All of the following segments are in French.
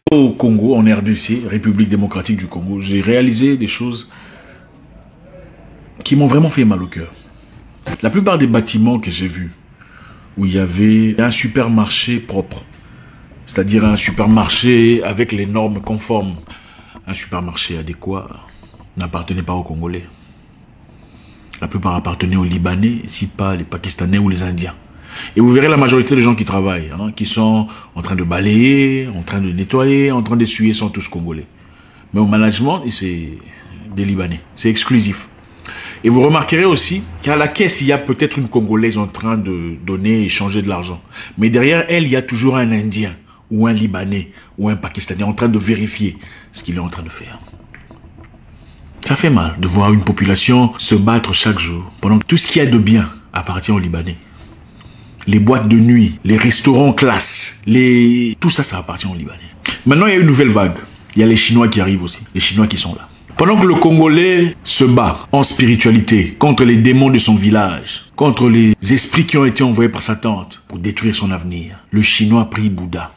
Au Congo, en RDC, République démocratique du Congo, j'ai réalisé des choses qui m'ont vraiment fait mal au cœur. La plupart des bâtiments que j'ai vus, où il y avait un supermarché propre, c'est-à-dire un supermarché avec les normes conformes, un supermarché adéquat, n'appartenait pas aux Congolais. La plupart appartenaient aux Libanais, si pas les Pakistanais ou les Indiens. Et vous verrez la majorité des gens qui travaillent, qui sont en train de balayer, en train de nettoyer, en train d'essuyer, sont tous Congolais. Mais au management, c'est des Libanais. C'est exclusif. Et vous remarquerez aussi qu'à la caisse, il y a peut-être une Congolaise en train de donner et échanger de l'argent. Mais derrière elle, il y a toujours un Indien, ou un Libanais, ou un Pakistanais en train de vérifier ce qu'il est en train de faire. Ça fait mal de voir une population se battre chaque jour, pendant que tout ce qu'il y a de bien appartient aux Libanais. Les boîtes de nuit, les restaurants classe, tout ça, ça appartient aux Libanais. Maintenant, il y a une nouvelle vague. Il y a les Chinois qui arrivent aussi, les Chinois qui sont là. Pendant que le Congolais se bat en spiritualité contre les démons de son village, contre les esprits qui ont été envoyés par sa tante pour détruire son avenir, le Chinois prie Bouddha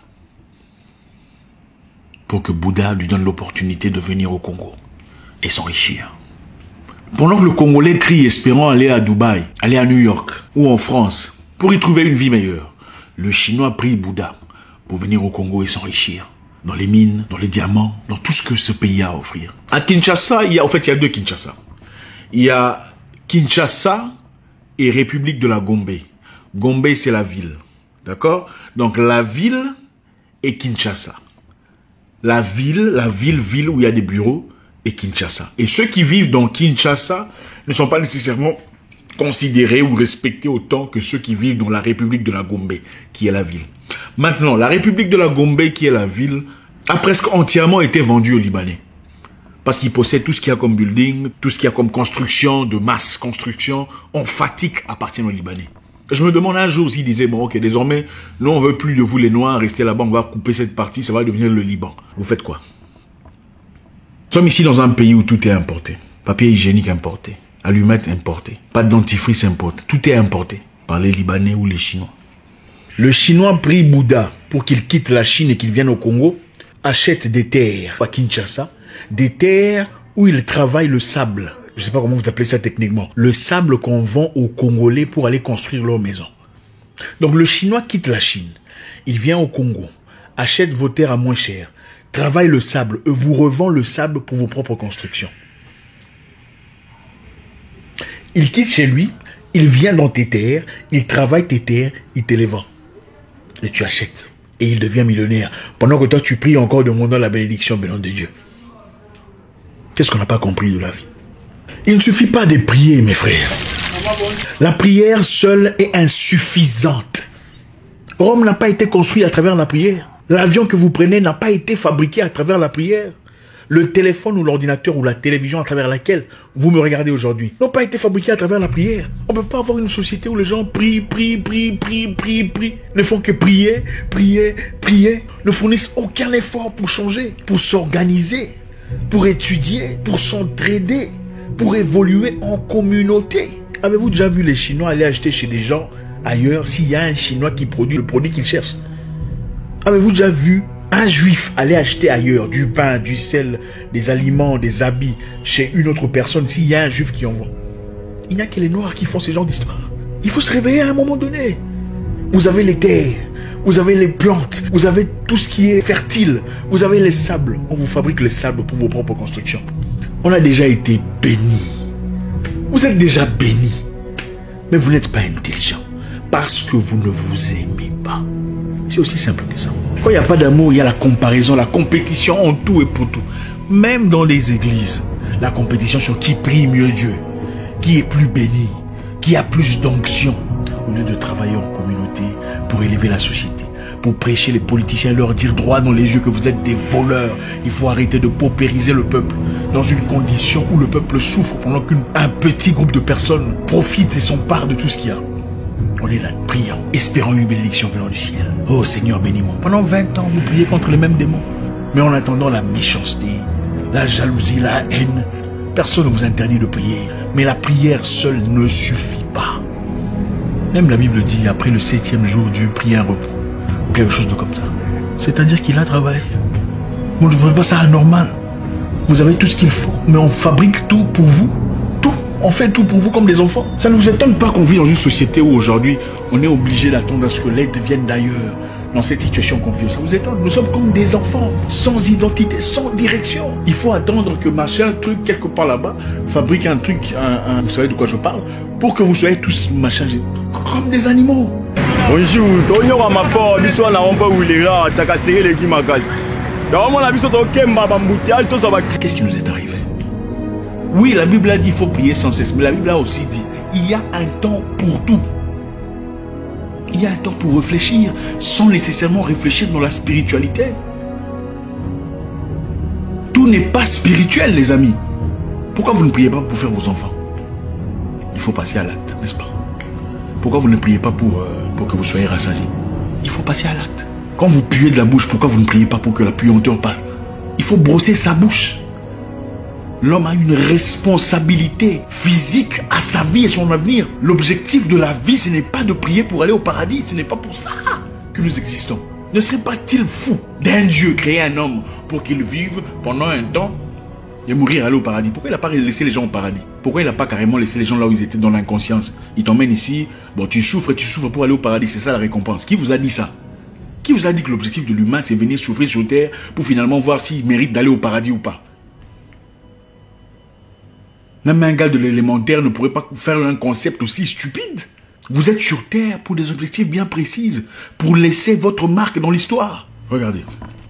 pour que Bouddha lui donne l'opportunité de venir au Congo et s'enrichir. Pendant que le Congolais crie espérant aller à Dubaï, aller à New York ou en France pour y trouver une vie meilleure, le Chinois prie Bouddha pour venir au Congo et s'enrichir. Dans les mines, dans les diamants, dans tout ce que ce pays a à offrir. À Kinshasa, il y a deux Kinshasa. Il y a Kinshasa et République de la Gombe. Gombe, c'est la ville. D'accord? Donc la ville est Kinshasa. La ville où il y a des bureaux est Kinshasa. Et ceux qui vivent dans Kinshasa ne sont pas nécessairement considérés ou respectés autant que ceux qui vivent dans la République de la Gombe, qui est la ville. Maintenant, la République de la Gombe, qui est la ville, a presque entièrement été vendue aux Libanais. Parce qu'ils possèdent tout ce qu'il y a comme building, tout ce qu'il y a comme construction, de masse construction, emphatique appartient aux Libanais. Je me demande un jour s'ils disaient, bon ok, désormais, nous on veut plus de vous les Noirs, restez là-bas, on va couper cette partie, ça va devenir le Liban. Vous faites quoi? Nous sommes ici dans un pays où tout est importé. Papier hygiénique importé, allumettes importées, pas de dentifrice importé, tout est importé par les Libanais ou les Chinois. Le Chinois prie Bouddha pour qu'il quitte la Chine et qu'il vienne au Congo, achète des terres à Kinshasa, des terres où il travaille le sable. Je ne sais pas comment vous appelez ça techniquement. Le sable qu'on vend aux Congolais pour aller construire leur maison. Donc le Chinois quitte la Chine, il vient au Congo, achète vos terres à moins cher, travaille le sable, vous revend le sable pour vos propres constructions. Il quitte chez lui, il vient dans tes terres, il travaille tes terres, il te les vend. Et tu achètes. Et il devient millionnaire. Pendant que toi, tu pries encore demandant la bénédiction venant de Dieu. Qu'est-ce qu'on n'a pas compris de la vie? Il ne suffit pas de prier, mes frères. La prière seule est insuffisante. Rome n'a pas été construit à travers la prière. L'avion que vous prenez n'a pas été fabriqué à travers la prière. Le téléphone ou l'ordinateur ou la télévision à travers laquelle vous me regardez aujourd'hui n'ont pas été fabriqués à travers la prière. On ne peut pas avoir une société où les gens prient, ne font que prier, ne fournissent aucun effort pour changer, pour s'organiser, pour étudier, pour s'entraider, pour évoluer en communauté. Avez-vous déjà vu les Chinois aller acheter chez des gens ailleurs s'il y a un Chinois qui produit le produit qu'ils cherchent? Avez-vous déjà vu un Juif aller acheter ailleurs du pain, du sel, des aliments, des habits chez une autre personne s'il y a un Juif qui en vend? Il n'y a que les Noirs qui font ce genre d'histoire. Il faut se réveiller à un moment donné. Vous avez les terres, vous avez les plantes, vous avez tout ce qui est fertile, vous avez les sables. On vous fabrique les sables pour vos propres constructions. On a déjà été bénis. Vous êtes déjà bénis. Mais vous n'êtes pas intelligent parce que vous ne vous aimez pas. C'est aussi simple que ça. Quand il n'y a pas d'amour, il y a la comparaison, la compétition en tout et pour tout. Même dans les églises, la compétition sur qui prie mieux Dieu, qui est plus béni, qui a plus d'onction. Au lieu de travailler en communauté pour élever la société, pour prêcher les politiciens et leur dire droit dans les yeux que vous êtes des voleurs. Il faut arrêter de paupériser le peuple dans une condition où le peuple souffre pendant qu'un petit groupe de personnes profite et s'empare de tout ce qu'il y a. On est là, priant, espérant une bénédiction venant du ciel. Oh Seigneur, bénis-moi. Pendant 20 ans, vous priez contre les mêmes démons. Mais en attendant la méchanceté, la jalousie, la haine, personne ne vous interdit de prier. Mais la prière seule ne suffit pas. Même la Bible dit, après le 7e jour, Dieu prie un repos. Ou quelque chose de comme ça. C'est-à-dire qu'il a travaillé. Vous ne trouvez pas ça anormal? Vous avez tout ce qu'il faut, mais on fabrique tout pour vous. Tout. On fait tout pour vous comme des enfants. Ça ne vous étonne pas qu'on vit dans une société où aujourd'hui, on est obligé d'attendre à ce que l'aide vienne d'ailleurs. Dans cette situation qu'on vit, ça vous étonne? Nous sommes comme des enfants, sans identité, sans direction. Il faut attendre que machin, truc, quelque part là-bas, fabrique un truc, vous savez de quoi je parle, pour que vous soyez tous machin, comme des animaux. Bonjour, Tonyo Amafo, biso na omba ulera, takasere leki makasi. Qu'est-ce qui nous est arrivé? Oui, la Bible a dit qu'il faut prier sans cesse, mais la Bible a aussi dit il y a un temps pour tout. Il y a un temps pour réfléchir, sans nécessairement réfléchir dans la spiritualité. Tout n'est pas spirituel, les amis. Pourquoi vous ne priez pas pour faire vos enfants? Il faut passer à l'acte, n'est-ce pas? Pourquoi vous ne priez pas pour que vous soyez rassasiés? Il faut passer à l'acte. Quand vous puez de la bouche, pourquoi vous ne priez pas pour que la puanteur parle? Il faut brosser sa bouche. L'homme a une responsabilité physique à sa vie et son avenir. L'objectif de la vie, ce n'est pas de prier pour aller au paradis. Ce n'est pas pour ça que nous existons. Ne serait pas-il fou d'un Dieu créer un homme pour qu'il vive pendant un temps et mourir, aller au paradis? Pourquoi il n'a pas laissé les gens au paradis? Pourquoi il n'a pas carrément laissé les gens là où ils étaient dans l'inconscience? Il t'emmène ici, bon tu souffres pour aller au paradis, c'est ça la récompense. Qui vous a dit ça? Qui vous a dit que l'objectif de l'humain, c'est venir souffrir sur terre pour finalement voir s'il mérite d'aller au paradis ou pas? Même un gars de l'élémentaire ne pourrait pas faire un concept aussi stupide. Vous êtes sur terre pour des objectifs bien précis, pour laisser votre marque dans l'histoire. Regardez.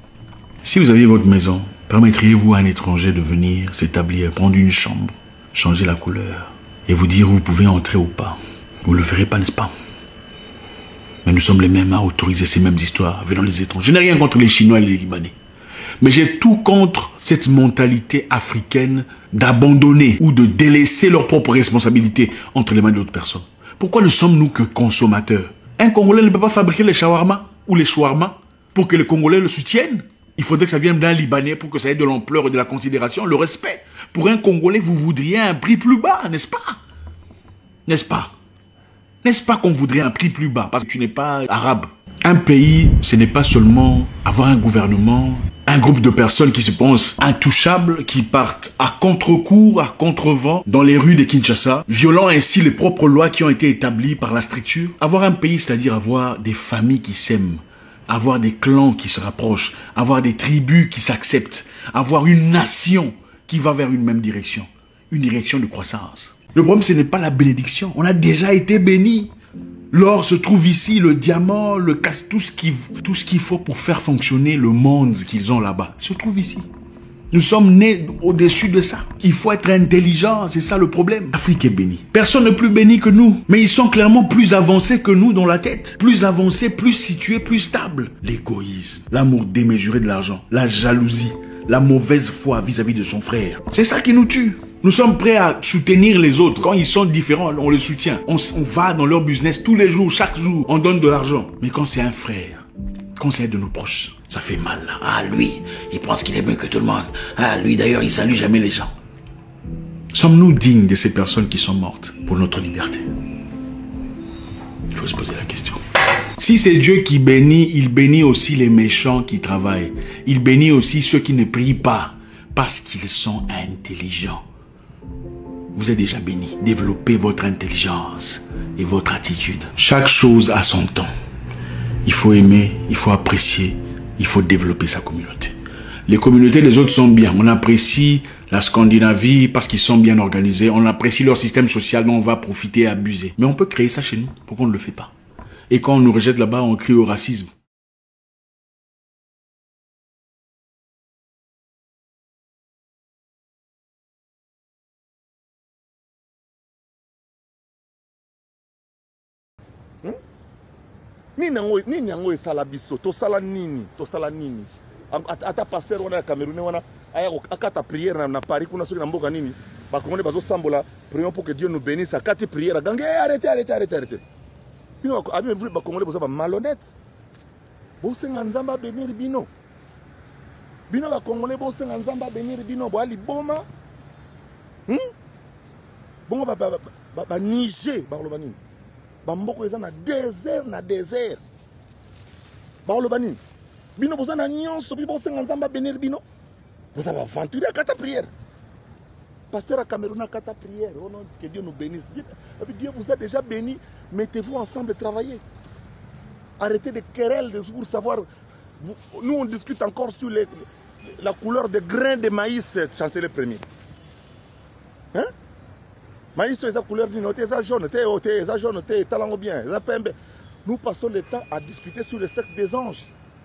Si vous aviez votre maison, permettriez-vous à un étranger de venir s'établir, prendre une chambre, changer la couleur et vous dire où vous pouvez entrer ou pas? Vous ne le ferez pas, n'est-ce pas? Mais nous sommes les mêmes à autoriser ces mêmes histoires venant des étrangers. Je n'ai rien contre les Chinois et les Libanais. Mais j'ai tout contre cette mentalité africaine d'abandonner ou de délaisser leurs propres responsabilités entre les mains d'autres personnes. Pourquoi ne sommes-nous que consommateurs? Un Congolais ne peut pas fabriquer les shawarma ou les shawarma pour que les Congolais le soutiennent. Il faudrait que ça vienne d'un Libanais pour que ça ait de l'ampleur et de la considération, le respect. Pour un Congolais, vous voudriez un prix plus bas, n'est-ce pas? N'est-ce pas? N'est-ce pas qu'on voudrait un prix plus bas parce que tu n'es pas arabe? Un pays, ce n'est pas seulement avoir un gouvernement, un groupe de personnes qui se pensent intouchables, qui partent à contre-cours, à contre-vent dans les rues de Kinshasa, violant ainsi les propres lois qui ont été établies par la structure. Avoir un pays, c'est-à-dire avoir des familles qui s'aiment, avoir des clans qui se rapprochent, avoir des tribus qui s'acceptent, avoir une nation qui va vers une même direction, une direction de croissance. Le problème, ce n'est pas la bénédiction. On a déjà été béni. L'or se trouve ici, le diamant, le casse, tout ce qu'il faut pour faire fonctionner le monde qu'ils ont là-bas se trouve ici. Nous sommes nés au-dessus de ça. Il faut être intelligent, c'est ça le problème. L'Afrique est bénie. Personne n'est plus béni que nous. Mais ils sont clairement plus avancés que nous dans la tête. Plus avancés, plus situés, plus stables. L'égoïsme, l'amour démesuré de l'argent, la jalousie, la mauvaise foi vis-à-vis de son frère. C'est ça qui nous tue. Nous sommes prêts à soutenir les autres. Quand ils sont différents, on les soutient. On va dans leur business tous les jours, chaque jour. On donne de l'argent. Mais quand c'est un frère, quand c'est de nos proches, ça fait mal. Ah, lui, il pense qu'il est mieux que tout le monde. Ah, lui, d'ailleurs, il salue jamais les gens. Sommes-nous dignes de ces personnes qui sont mortes pour notre liberté? Il faut se poser la question. Si c'est Dieu qui bénit, il bénit aussi les méchants qui travaillent. Il bénit aussi ceux qui ne prient pas parce qu'ils sont intelligents. Vous êtes déjà béni. Développez votre intelligence et votre attitude. Chaque chose a son temps. Il faut aimer, il faut apprécier, il faut développer sa communauté. Les communautés des autres sont bien. On apprécie la Scandinavie parce qu'ils sont bien organisés. On apprécie leur système social dont on va profiter et abuser. Mais on peut créer ça chez nous. Pourquoi on ne le fait pas? Et quand on nous rejette là-bas, on crie au racisme. Nini yango esala biso tosala nini ata pasteur wana ya Cameroun wana aya akata prière na Paris kuna soki na mboka nini bakongole bazo sambola prions pour que Dieu nous bénisse akati prière gange arrêtez bino abi vous bakongole boza ba malhonnête bosenga nzamba bénir bino bakongole bosenga nzamba bénir bino bo ali boma bongo ba Niger bakoloba nini Bamboko eza na désert. Baoloba nini? Bino vous en a nyonso bi bosenga nzamba bénir bino. Vous avez aventuré à kata prière. Pasteur à Cameroun à kata prière. Oh non, que Dieu nous bénisse. Dieu vous a déjà béni. Mettez-vous ensemble et travaillez. Arrêtez de querelles pour savoir. Nous on discute encore sur la couleur des grains de maïs, chancelier premier. Hein? Maïs, c'est la couleur du noté, c'est jaune, c'est jaune, c'est talent bien, c'est pembe. Nous passons le temps à discuter sur le sexe des anges.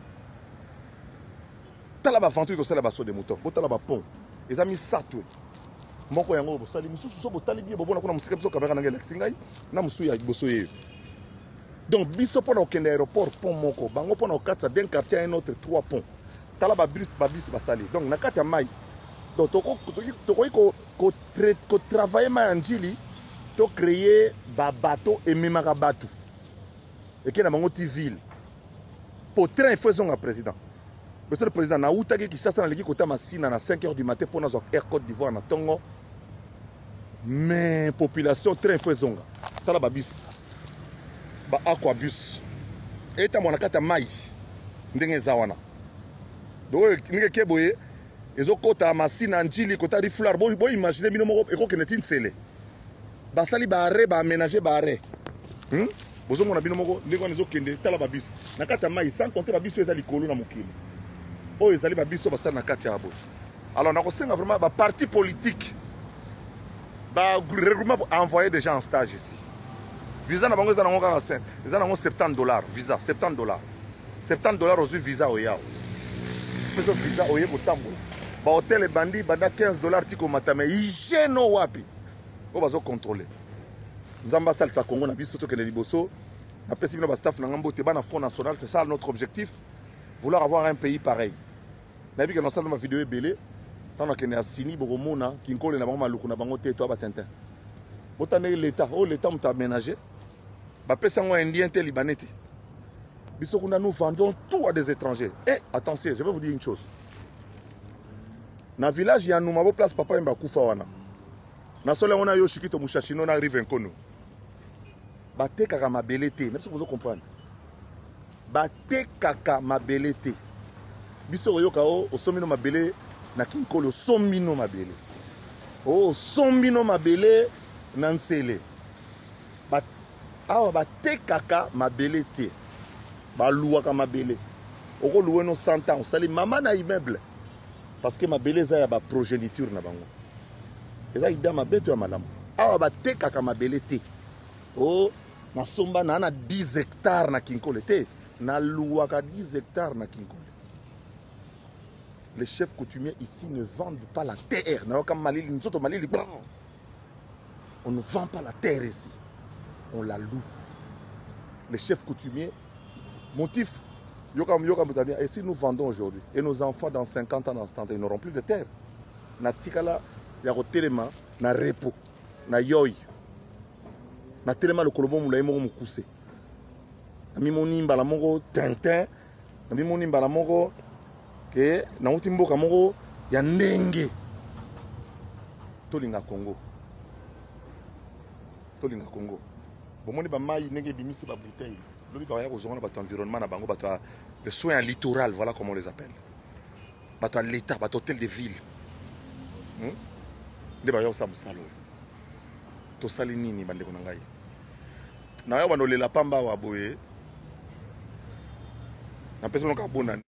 Talaba venture, c'est la basso de moutons, talaba pont. Les amis satoué. Moko yango bosali mususu so botali bien bobona kuna musika biso kamera nangela singai na musu ya boso ye. Donc biso pona okende aéroport pont moko bango pona okatsa d'un quartier à un autre 3 ponts. Talaba bris basali. Donc na kati ya mai. Donc toko travailler ma anjili to créer ba bateau et memara bateau. Et qui na bango ti ville. Pour train faisons un président. Monsieur le président, na outaki qui chasse dans l'équipe côté Massina à 5 h du matin pour notre Air Côte d'Ivoire na Tongo. Mais population train faisons. Tala babis. Ba aquabus. Et ta mona kata mai. Ndenge zawana. Donc nige keboye ezo kota Massina njili kota riflar bo imaginer bino moko eko kenetin tsele. Ba sali ba arrêt ba aménager ba arrêt. Bozo mona bino moko ndeko nezo kende tala babis. Na kata mai sans compter babis ezali kolo na mokili. Oh, ils allaient babiso basal na kati abo. Alors on a aussi vraiment ba parti politique. Ba regroupement pour envoyer des gens en stage ici. Visa na bango za na ngoka 5. Visa na ngo $70 visa, $70. $70 aux visa au yao. Peso visa au yeko tambo. Ba hôtel et bandi banda $15 tiko matame. Igeno wapi. O bazo contrôler. Nzamba sal sa Congo na biso to ke liboso. Na pesi bino ba staff na ngambo te ba na Front National, c'est ça notre objectif. Vouloir avoir un pays pareil. Nabi que dans ça dans ma vidéo est belé. Tant que na sini boromona kinkole na bango maluku na bango te to batintin. Botane l'état, oh l'état m'a aménagé. Ba pesa ngo indien te libanais. Biso kuna nous vendons tout à des étrangers. Et attention, je vais vous dire une chose. Na village ya numabo place papa mba kufa wana. Na sole on a yo shikito mushashino na rive nkono. Ba te kaka mabele te, même si vous comprenez. Bate kaka mabele te. Biso yoka o somino mabele na kinkolo somino mabele. O somino mabele na nsele. Bat awa bate kaka mabele te. Ba luwaka mabele. Oko loué no 100 ans, sali mama na immeuble. Parce que mabele za ya ba progéniture na bango. Eza ida mabeto ya malamu. Awa bate kaka mabele te. O na somba na 10 hectares na kinkolo te. Na louaka 10 hectares na kinkole. Les chefs coutumiers ici ne vendent pas la terre. On ne vend pas la terre ici. On la loue. Les chefs coutumiers, motif, et si nous vendons aujourd'hui, et nos enfants dans 50 ans, dans 70 ans, ils n'auront plus de terre. Na tikala, ya rotelema, na repo, na yoy, na telema le kolobo moulaye mo mukuse. Nami moni mbala moko tintin, nami moni mbala moko ke na uti mboka moko ya ndenge. Tolinga Congo. Tolinga Congo. Bomoni ba mai ndenge bimisi ba bouteille. Lobi ba ya kozonga ba environnement na bango ba le soin littoral, voilà comment on les appelle. Ba to l'état, ba hôtel de ville. Nde ba ya sa musalo. To sali nini bande ko ngai. Na ya banolela pamba wa boye. Na pesa nokabona